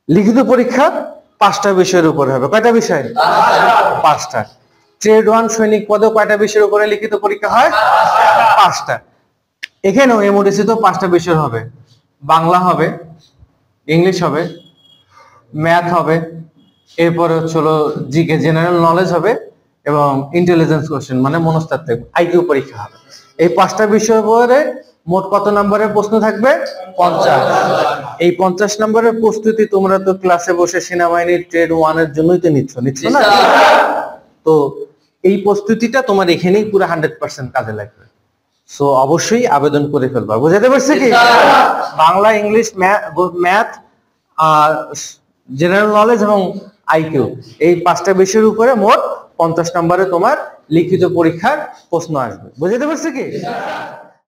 লিখিত পরীক্ষা 5টা বিষয়ের উপরে হবে। কয়টা বিষয়? 5টা। ট্রেড 1 সৈনিক পদে কয়টা বিষয়ের উপরে লিখিত পরীক্ষা হয়? 5টা। এখানেও এমওডিসি তো 5টা বিষয় হবে। বাংলা হবে, ইংলিশ হবে, ম্যাথ হবে, এরপরে হলো জিকে জেনারেল নলেজ হবে এবং ইন্টেলিজেন্স কোশ্চেন মানে মনস্তাত্ত্বিক আইকিউ পরীক্ষা হবে। এই 5টা বিষয়ের উপরে মোট কত নম্বরের প্রশ্ন থাকবে? 50। এই 50 নম্বরের প্রস্তুতি তোমরা তো ক্লাসে বসে সেনাবাহিনীর ট্রেড 1 এর জন্যই তো নিচ্ছ না? তো এই প্রস্তুতিটা তোমার এখানেই পুরো 100% কাজে লাগবে। সো অবশ্যই আবেদন করে ফেলবা। বুঝাতে পারছি কি? বাংলা, ইংলিশ, ম্যাথ আর জেনারেল নলেজ এবং আইকিউ এই 5টা বিষয়ের উপরে মোট 50 নম্বরে তোমার লিখিত পরীক্ষার প্রশ্ন আসবে। বুঝাতে পারছি কি?